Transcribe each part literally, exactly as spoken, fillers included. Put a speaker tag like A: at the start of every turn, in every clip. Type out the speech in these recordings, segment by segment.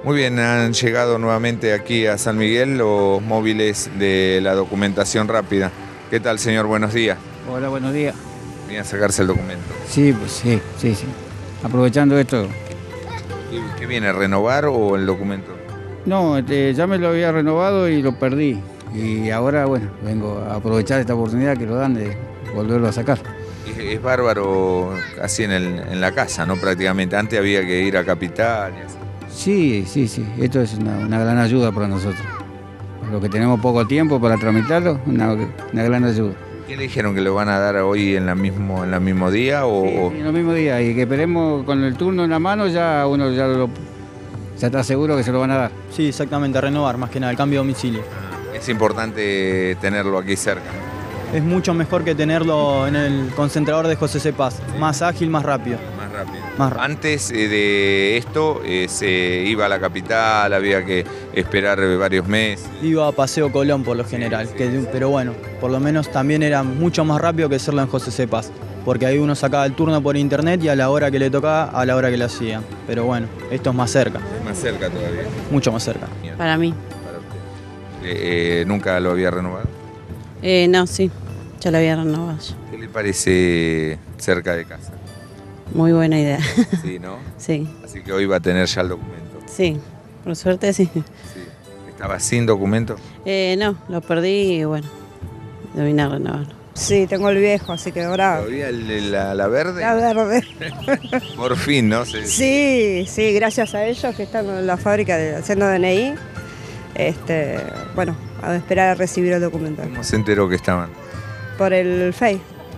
A: Muy bien, han llegado nuevamente aquí a San Miguel los móviles de la documentación rápida. ¿Qué tal, señor? Buenos días.
B: Hola, buenos días.
A: Viene a sacarse el documento.
B: Sí, pues sí, sí, sí. Aprovechando esto.
A: ¿Qué, qué viene, renovar o el documento?
B: No, este, ya me lo había renovado y lo perdí. Y ahora, bueno, vengo a aprovechar esta oportunidad que lo dan de volverlo a sacar.
A: Es, es bárbaro así en, el, en la casa, ¿no? Prácticamente. Antes había que ir a Capital y así.
B: Sí, sí, sí. Esto es una, una gran ayuda para nosotros. Por lo que tenemos poco tiempo para tramitarlo, una, una gran ayuda.
A: ¿Qué le dijeron, que lo van a dar hoy en la mismo, en el mismo día? O...
B: Sí, sí, en el mismo día. Y que esperemos con el turno en la mano, ya uno ya, lo, ya está seguro que se lo van a dar.
C: Sí, exactamente, a renovar más que nada, el cambio de domicilio.
A: Es importante tenerlo aquí cerca, ¿no?
C: Es mucho mejor que tenerlo en el concentrador de José C. Paz, sí. Más ágil, más rápido.
A: Más rápido.
C: Más rápido.
A: Antes eh, de esto eh, se iba a la capital, había que esperar varios meses.
C: Iba a Paseo Colón por lo general, sí, sí, que, sí. Pero bueno, por lo menos también era mucho más rápido que hacerlo en José C. Paz, porque ahí uno sacaba el turno por internet y a la hora que le tocaba, a la hora que lo hacían. Pero bueno, esto es más cerca.
A: Es más cerca todavía.
C: Mucho más cerca.
D: Para mí.
A: Para usted. Eh, eh, ¿Nunca lo había renovado?
D: Eh, no, sí, ya lo había renovado.
A: ¿Qué le parece cerca de casa?
D: Muy buena idea.
A: Sí, ¿no?
D: Sí.
A: Así que hoy va a tener ya el documento.
D: Sí, por suerte sí.
A: Sí. ¿Estaba sin documento?
D: Eh, no, lo perdí y bueno, lo vine a renovar.
E: Sí, tengo el viejo, así que ahora...
A: ¿Todavía el, la, la verde?
E: La verde.
A: Por fin, ¿no? Sí,
E: sí, sí, gracias a ellos que están en la fábrica de, haciendo D N I. Este, bueno, a esperar a recibir el documento.
A: ¿Cómo se enteró que estaban?
E: Por el Face.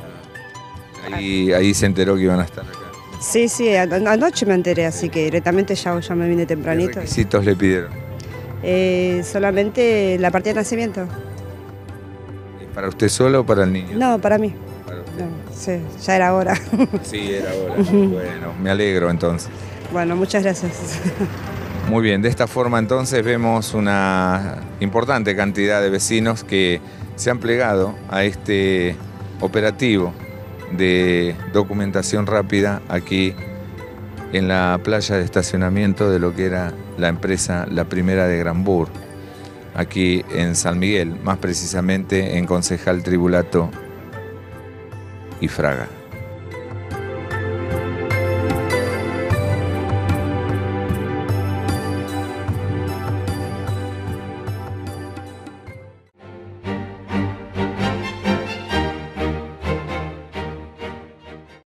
A: Ahí, ahí se enteró que iban a estar acá.
E: Sí, sí, anoche me enteré, así que directamente ya, ya me vine tempranito.
A: ¿Qué requisitos le pidieron?
E: Eh, solamente la partida de nacimiento.
A: ¿Para usted solo o para el niño?
E: No, para mí.
A: Para usted.
E: No, sí, ya era hora.
A: Sí, era hora. Bueno, me alegro entonces.
E: Bueno, muchas gracias.
A: Muy bien, de esta forma entonces vemos una importante cantidad de vecinos que se han plegado a este operativo de documentación rápida aquí en la playa de estacionamiento de lo que era la empresa La Primera de Granburg, aquí en San Miguel, más precisamente en Concejal Tribulato y Fraga.